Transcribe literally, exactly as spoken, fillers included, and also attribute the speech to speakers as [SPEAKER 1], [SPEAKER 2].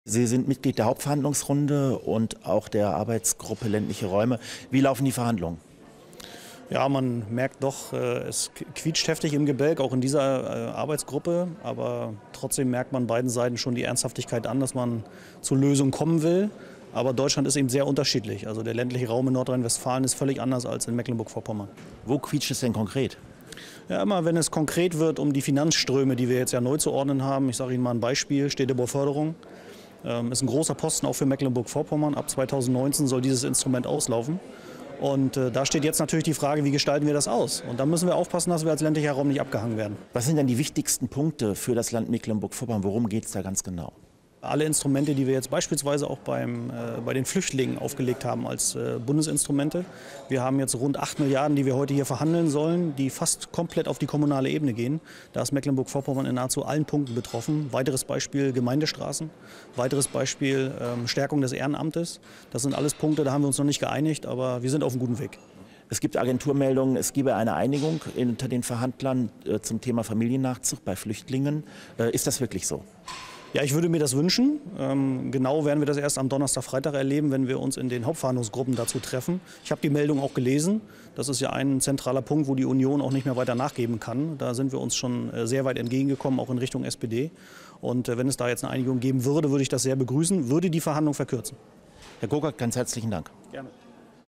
[SPEAKER 1] Sie sind Mitglied der Hauptverhandlungsrunde und auch der Arbeitsgruppe ländliche Räume. Wie laufen die Verhandlungen?
[SPEAKER 2] Ja, man merkt doch, es quietscht heftig im Gebälk, auch in dieser Arbeitsgruppe. Aber trotzdem merkt man beiden Seiten schon die Ernsthaftigkeit an, dass man zu Lösungen kommen will. Aber Deutschland ist eben sehr unterschiedlich. Also der ländliche Raum in Nordrhein-Westfalen ist völlig anders als in Mecklenburg-Vorpommern.
[SPEAKER 1] Wo quietscht es denn konkret?
[SPEAKER 2] Ja, immer wenn es konkret wird um die Finanzströme, die wir jetzt ja neu zu ordnen haben. Ich sage Ihnen mal ein Beispiel, Städtebauförderung. Ähm, ist ein großer Posten auch für Mecklenburg-Vorpommern. Ab zweitausendneunzehn soll dieses Instrument auslaufen. Und äh, da steht jetzt natürlich die Frage, wie gestalten wir das aus? Und da müssen wir aufpassen, dass wir als ländlicher Raum nicht abgehangen werden.
[SPEAKER 1] Was sind denn die wichtigsten Punkte für das Land Mecklenburg-Vorpommern? Worum geht es da ganz genau?
[SPEAKER 2] Alle Instrumente, die wir jetzt beispielsweise auch beim, äh, bei den Flüchtlingen aufgelegt haben als äh, Bundesinstrumente. Wir haben jetzt rund acht Milliarden, die wir heute hier verhandeln sollen, die fast komplett auf die kommunale Ebene gehen. Da ist Mecklenburg-Vorpommern in nahezu allen Punkten betroffen. Weiteres Beispiel Gemeindestraßen, weiteres Beispiel ähm, Stärkung des Ehrenamtes. Das sind alles Punkte, da haben wir uns noch nicht geeinigt, aber wir sind auf einem guten Weg.
[SPEAKER 1] Es gibt Agenturmeldungen, es gebe eine Einigung unter den Verhandlern äh, zum Thema Familiennachzug bei Flüchtlingen. Äh, ist das wirklich so?
[SPEAKER 2] Ja, ich würde mir das wünschen. Ähm, genau werden wir das erst am Donnerstag, Freitag erleben, wenn wir uns in den Hauptverhandlungsgruppen dazu treffen. Ich habe die Meldung auch gelesen. Das ist ja ein zentraler Punkt, wo die Union auch nicht mehr weiter nachgeben kann. Da sind wir uns schon äh, sehr weit entgegengekommen, auch in Richtung S P D. Und äh, wenn es da jetzt eine Einigung geben würde, würde ich das sehr begrüßen, würde die Verhandlung verkürzen.
[SPEAKER 1] Herr Gogert, ganz herzlichen Dank.
[SPEAKER 2] Gerne.